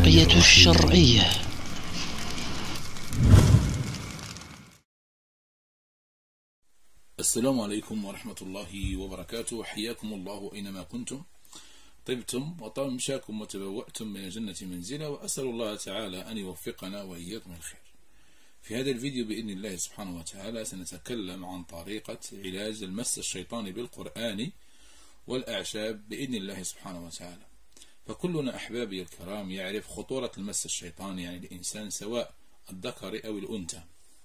الرقية الشرعية. السلام عليكم ورحمة الله وبركاته. حياكم الله أينما كنتم، طبتم وطاب مشاكم وتبوأتم من الجنة منزلا، وأسأل الله تعالى أن يوفقنا وإياكم الخير. في هذا الفيديو بإذن الله سبحانه وتعالى سنتكلم عن طريقة علاج المس الشيطاني بالقرآن والأعشاب بإذن الله سبحانه وتعالى. فكلنا أحبابي الكرام يعرف خطورة المس الشيطاني، يعني الإنسان سواء الذكر أو الأنثى.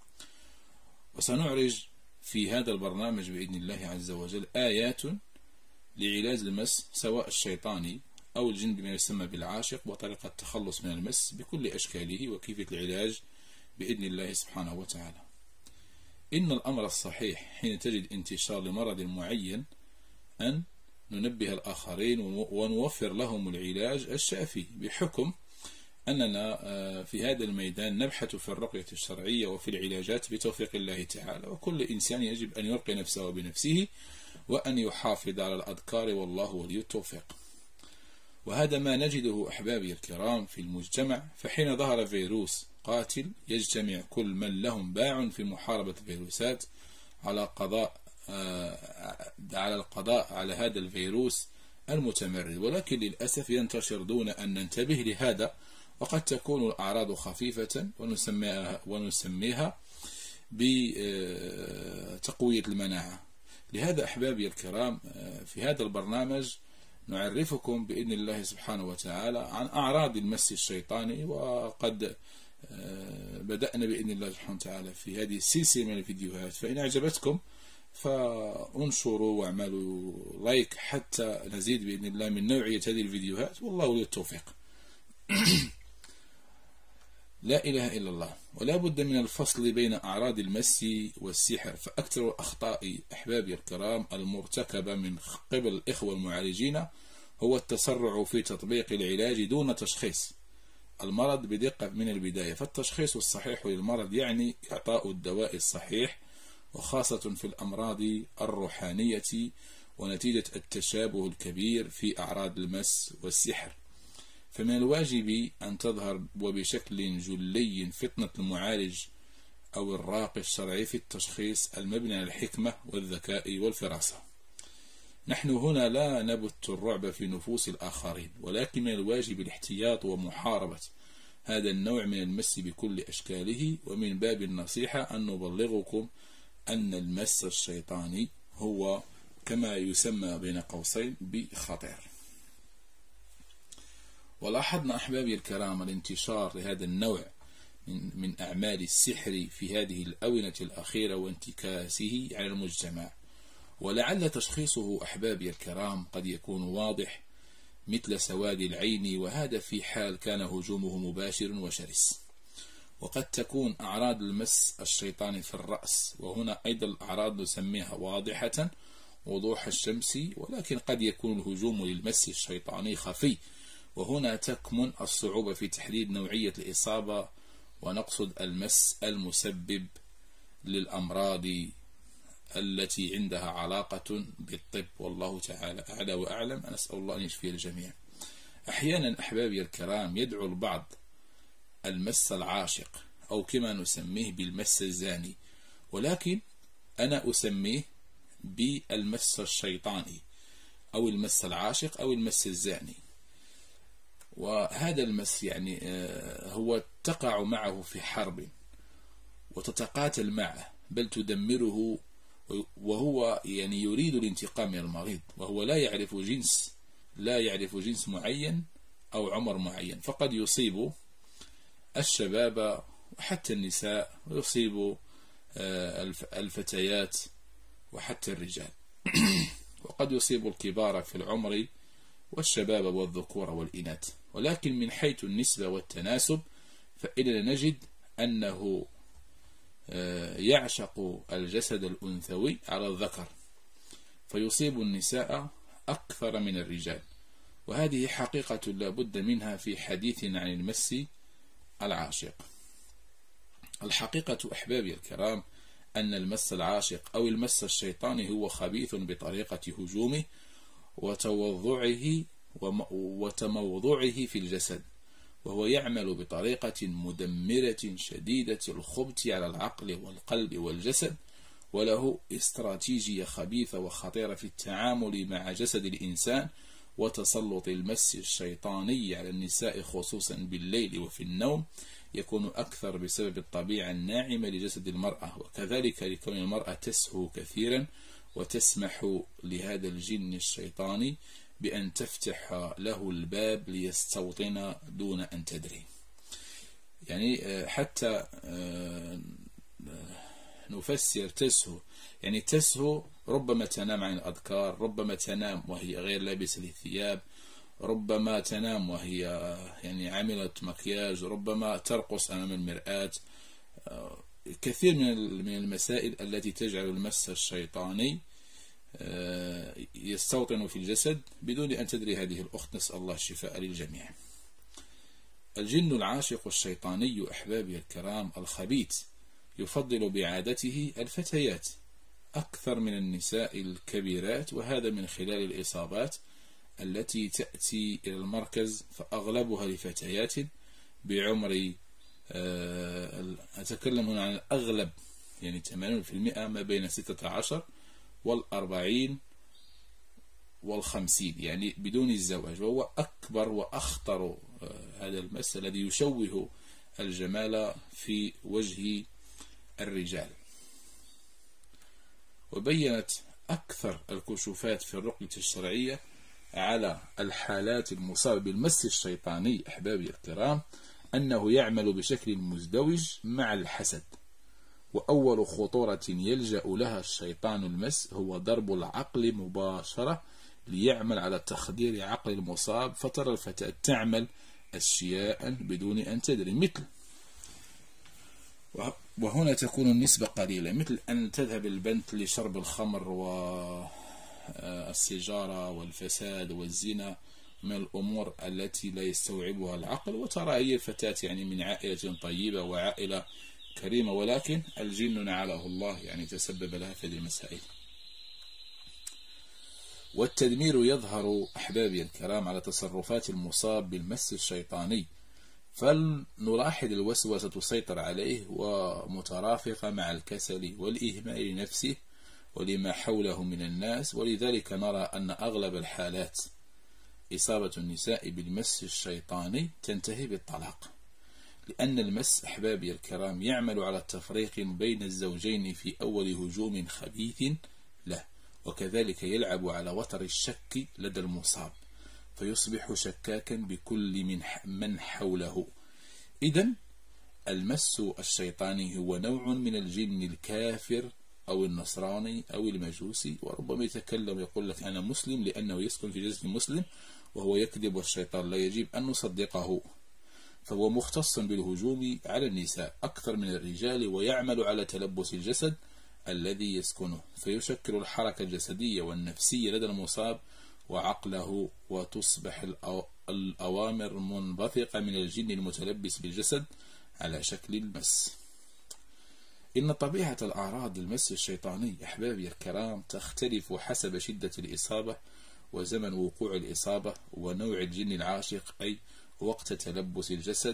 وسنعرج في هذا البرنامج بإذن الله عز وجل آيات لعلاج المس سواء الشيطاني أو الجن بما يسمى بالعاشق، وطريقة التخلص من المس بكل أشكاله وكيفية العلاج بإذن الله سبحانه وتعالى. إن الأمر الصحيح حين تجد انتشار لمرض معين أن ننبه الآخرين ونوفر لهم العلاج الشافي، بحكم أننا في هذا الميدان نبحث في الرقية الشرعية وفي العلاجات بتوفيق الله تعالى، وكل إنسان يجب أن يرقي نفسه بنفسه وأن يحافظ على الأذكار، والله ولي التوفيق. وهذا ما نجده أحبابي الكرام في المجتمع. فحين ظهر فيروس قاتل يجتمع كل من لهم باع في محاربة الفيروسات على القضاء على هذا الفيروس المتمرد، ولكن للأسف ينتشر دون أن ننتبه لهذا، وقد تكون الأعراض خفيفة ونسميها بتقوية المناعة. لهذا أحبابي الكرام في هذا البرنامج نعرفكم بإذن الله سبحانه وتعالى عن أعراض المس الشيطاني، وقد بدأنا بإذن الله سبحانه وتعالى في هذه السلسلة من الفيديوهات. فإن أعجبتكم فانشروا واعملوا لايك حتى نزيد بإذن الله من نوعية هذه الفيديوهات، والله ولي التوفيق. لا إله إلا الله. ولا بد من الفصل بين أعراض المس والسحر، فأكثر الأخطاء أحبابي الكرام المرتكبة من قبل الإخوة المعالجين هو التسرع في تطبيق العلاج دون تشخيص المرض بدقة من البداية. فالتشخيص الصحيح للمرض يعني إعطاء الدواء الصحيح، وخاصة في الأمراض الروحانية، ونتيجة التشابه الكبير في أعراض المس والسحر. فمن الواجب أن تظهر وبشكل جلي فطنة المعالج أو الراقي الشرعي في التشخيص المبني على الحكمة والذكاء والفراسة. نحن هنا لا نبث الرعب في نفوس الآخرين، ولكن من الواجب الاحتياط ومحاربة هذا النوع من المس بكل أشكاله. ومن باب النصيحة أن نبلغكم أن المس الشيطاني هو كما يسمى بين قوسين بخطير. ولاحظنا أحبابي الكرام الانتشار لهذا النوع من أعمال السحر في هذه الآونة الأخيرة وانتكاسه على المجتمع، ولعل تشخيصه أحبابي الكرام قد يكون واضح مثل سواد العين، وهذا في حال كان هجومه مباشر وشرس. وقد تكون أعراض المس الشيطاني في الرأس، وهنا أيضا الأعراض نسميها واضحة وضوح الشمس، ولكن قد يكون الهجوم للمس الشيطاني خفي، وهنا تكمن الصعوبة في تحديد نوعية الإصابة، ونقصد المس المسبب للأمراض التي عندها علاقة بالطب، والله تعالى أعلى وأعلم. أسأل الله أن يشفي الجميع. أحيانا أحبابي الكرام يدعو البعض المس العاشق، أو كما نسميه بالمس الزاني، ولكن أنا أسميه بالمس الشيطاني أو المس العاشق أو المس الزاني. وهذا المس يعني هو تقع معه في حرب وتتقاتل معه، بل تدمره، وهو يعني يريد الانتقام من المريض، وهو لا يعرف جنس معين أو عمر معين، فقد يصيب الشباب وحتى النساء، ويصيب الفتيات وحتى الرجال، وقد يصيب الكبار في العمر والشباب والذكور والإناث. ولكن من حيث النسبة والتناسب فإننا نجد أنه يعشق الجسد الأنثوي على الذكر، فيصيب النساء أكثر من الرجال، وهذه حقيقة لا بد منها في حديثنا عن المس العاشق. الحقيقة أحبابي الكرام أن المس العاشق أو المس الشيطاني هو خبيث بطريقة هجومه وتموضعه في الجسد، وهو يعمل بطريقة مدمرة شديدة الخبث على العقل والقلب والجسد، وله استراتيجية خبيثة وخطيرة في التعامل مع جسد الإنسان وتسلط المس الشيطاني على النساء خصوصا بالليل وفي النوم يكون أكثر بسبب الطبيعة الناعمة لجسد المرأة، وكذلك لكون المرأة تسهو كثيرا وتسمح لهذا الجن الشيطاني بأن تفتح له الباب ليستوطن دون أن تدري. يعني حتى نفسر تسهو، يعني تسهو ربما تنام عن الأذكار، ربما تنام وهي غير لابسة للثياب، ربما تنام وهي يعني عملت مكياج، ربما ترقص أمام المرآة. كثير من المسائل التي تجعل المس الشيطاني يستوطن في الجسد بدون أن تدري هذه الأخت، نسأل الله الشفاء للجميع. الجن العاشق الشيطاني أحبابي الكرام الخبيث يفضل بعادته الفتيات أكثر من النساء الكبيرات، وهذا من خلال الإصابات التي تأتي إلى المركز، فأغلبها لفتيات بعمر أتكلم هنا عن الأغلب، يعني 80% ما بين 16 وال40 وال50، يعني بدون الزواج، وهو أكبر وأخطر هذا المس الذي يشوه الجمال في وجه الرجال. وبينت أكثر الكشوفات في الرقية الشرعية على الحالات المصابة بالمس الشيطاني أحبابي الكرام أنه يعمل بشكل مزدوج مع الحسد، وأول خطورة يلجأ لها الشيطان المس هو ضرب العقل مباشرة ليعمل على تخدير عقل المصاب، فترى الفتاة تعمل أشياء بدون أن تدري، مثل، وهنا تكون النسبة قليلة، مثل أن تذهب البنت لشرب الخمر والسيجارة والفساد والزنا من الأمور التي لا يستوعبها العقل، وترى هي الفتاة يعني من عائلة طيبة وعائلة كريمة، ولكن الجن نعله الله يعني تسبب لها في هذه المسائل. والتدمير يظهر أحبابي الكرام على تصرفات المصاب بالمس الشيطاني، فلنلاحظ الوسوسة تسيطر عليه ومترافقة مع الكسل والإهمال لنفسه ولما حوله من الناس، ولذلك نرى أن أغلب الحالات إصابة النساء بالمس الشيطاني تنتهي بالطلاق، لأن المس أحبابي الكرام يعمل على التفريق بين الزوجين في أول هجوم خبيث له، وكذلك يلعب على وتر الشك لدى المصاب فيصبح شكاكا بكل من حوله. إذن المس الشيطاني هو نوع من الجن الكافر أو النصراني أو المجوسي، وربما يتكلم يقول لك أنا مسلم لأنه يسكن في جسد مسلم، وهو يكذب والشيطان لا يجب أن نصدقه، فهو مختص بالهجوم على النساء أكثر من الرجال، ويعمل على تلبس الجسد الذي يسكنه، فيشكل الحركة الجسدية والنفسية لدى المصاب وعقله، وتصبح الأوامر منبثقة من الجن المتلبس بالجسد على شكل المس. إن طبيعة الأعراض المس الشيطاني أحبابي الكرام تختلف حسب شدة الإصابة وزمن وقوع الإصابة ونوع الجن العاشق، أي وقت تلبس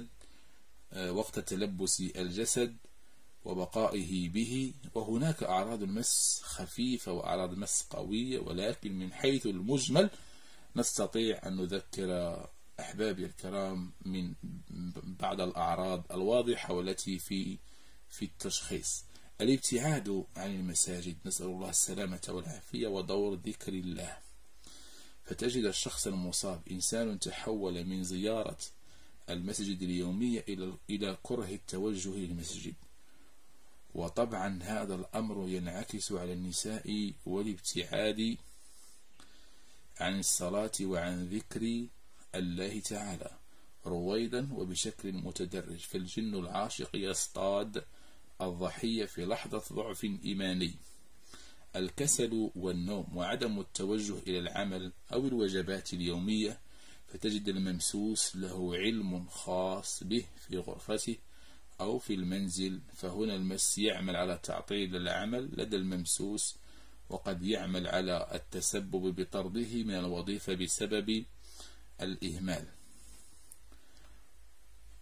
الجسد وبقائه به. وهناك أعراض المس خفيفة وأعراض المس قوية، ولكن من حيث المجمل نستطيع أن نذكر أحبابي الكرام من بعض الأعراض الواضحة والتي في التشخيص: الابتعاد عن المساجد، نسأل الله السلامة والعافية، ودور ذكر الله، فتجد الشخص المصاب إنسان تحول من زيارة المسجد اليومية إلى كره التوجه للمسجد، وطبعا هذا الأمر ينعكس على النساء والابتعاد عن الصلاة وعن ذكر الله تعالى رويدا وبشكل متدرج، فالجن العاشق يصطاد الضحية في لحظة ضعف إيماني. الكسل والنوم وعدم التوجه إلى العمل أو الوجبات اليومية، فتجد الممسوس له علم خاص به في غرفته أو في المنزل، فهنا المس يعمل على تعطيل العمل لدى الممسوس، وقد يعمل على التسبب بطرده من الوظيفة بسبب الإهمال.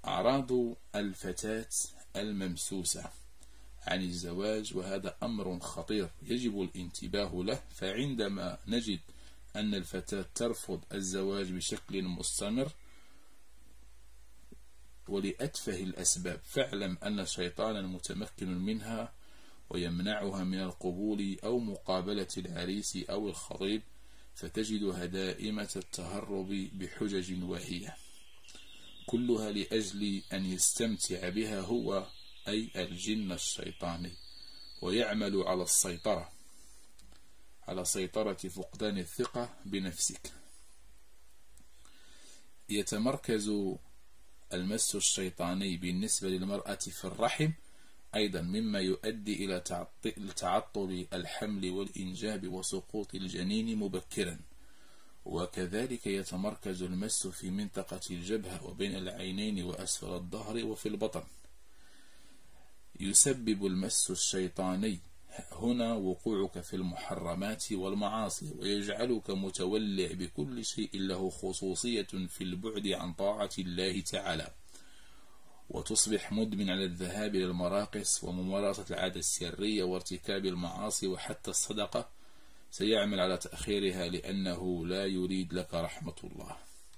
أعراض الفتاة الممسوسة عن الزواج، وهذا أمر خطير يجب الانتباه له. فعندما نجد أن الفتاة ترفض الزواج بشكل مستمر ولأتفه الأسباب، فاعلم أن شيطانا متمكن منها ويمنعها من القبول أو مقابلة العريس أو الخطيب، فتجدها دائمة التهرب بحجج واهية كلها لأجل أن يستمتع بها هو، أي الجن الشيطاني، ويعمل على سيطرة فقدان الثقة بنفسك. يتمركز المس الشيطاني بالنسبة للمرأة في الرحم أيضا، مما يؤدي إلى تعطل الحمل والإنجاب وسقوط الجنين مبكرا. وكذلك يتمركز المس في منطقة الجبهة وبين العينين وأسفل الظهر وفي البطن. يسبب المس الشيطاني هنا وقوعك في المحرمات والمعاصي، ويجعلك متولع بكل شيء له خصوصية في البعد عن طاعة الله تعالى، وتصبح مدمن على الذهاب إلى المراقص وممارسة العادة السرية وارتكاب المعاصي، وحتى الصدقة سيعمل على تأخيرها لأنه لا يريد لك رحمة الله.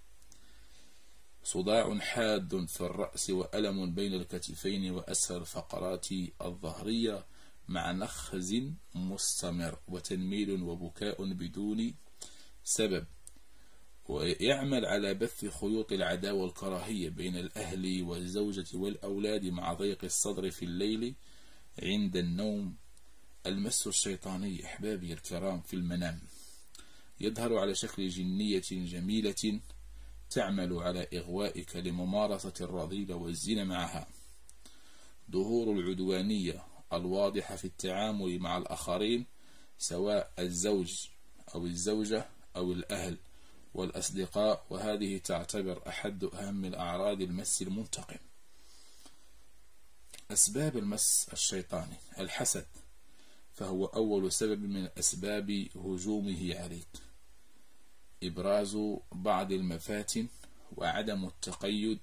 صداع حاد في الرأس وألم بين الكتفين وأسفل الفقرات الظهرية مع نخز مستمر وتنميل وبكاء بدون سبب، ويعمل على بث خيوط العداوة والكراهية بين الأهل والزوجة والأولاد مع ضيق الصدر في الليل عند النوم. المس الشيطاني أحبابي الكرام في المنام يظهر على شكل جنية جميلة تعمل على إغوائك لممارسة الرذيلة والزنا معها. ظهور العدوانية الواضحة في التعامل مع الآخرين، سواء الزوج أو الزوجة أو الأهل والأصدقاء، وهذه تعتبر أحد أهم الأعراض المس المنتقم. أسباب المس الشيطاني: الحسد، فهو أول سبب من أسباب هجومه عليك. إبراز بعض المفاتن وعدم التقيد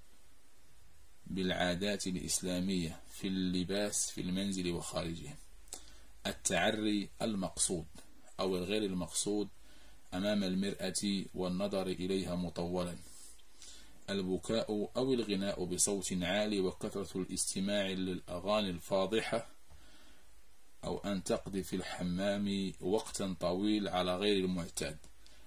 بالعادات الإسلامية في اللباس في المنزل وخارجه. التعري المقصود أو الغير المقصود أمام المرأة والنظر إليها مطولا. البكاء أو الغناء بصوت عالي وكثرة الاستماع للأغاني الفاضحة، أو أن تقضي في الحمام وقتا طويل على غير المعتاد.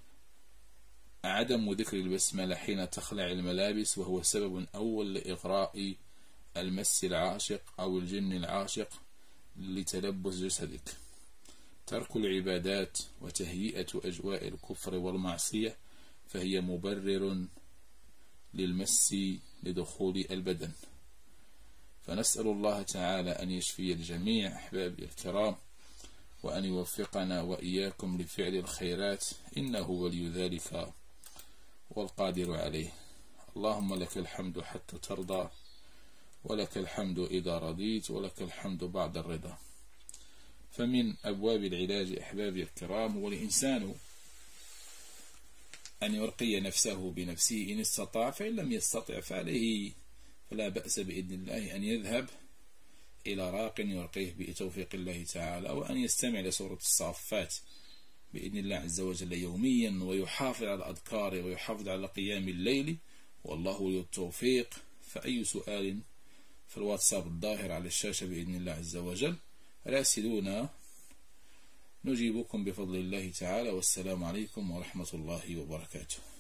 عدم ذكر البسملة حين تخلع الملابس، وهو سبب أول لإغراء المس العاشق أو الجن العاشق لتلبس جسدك. ترك العبادات وتهيئة أجواء الكفر والمعصية، فهي مبرر للمس لدخول البدن. فنسأل الله تعالى أن يشفي الجميع أحبابي الكرام، وأن يوفقنا وإياكم لفعل الخيرات، إنه ولي ذلك والقادر عليه. اللهم لك الحمد حتى ترضى، ولك الحمد إذا رضيت، ولك الحمد بعد الرضا. فمن أبواب العلاج أحبابي الكرام والإنسان أن يرقي نفسه بنفسه إن استطاع، فإن لم يستطع فعليه فلا بأس بإذن الله أن يذهب إلى راق يرقيه بتوفيق الله تعالى، أو أن يستمع لسورة الصافات بإذن الله عز وجل يوميا، ويحافظ على الأذكار ويحافظ على قيام الليل، والله ولي التوفيق. فأي سؤال في الواتساب الظاهر على الشاشة بإذن الله عز وجل راسلونا نجيبكم بفضل الله تعالى، والسلام عليكم ورحمة الله وبركاته.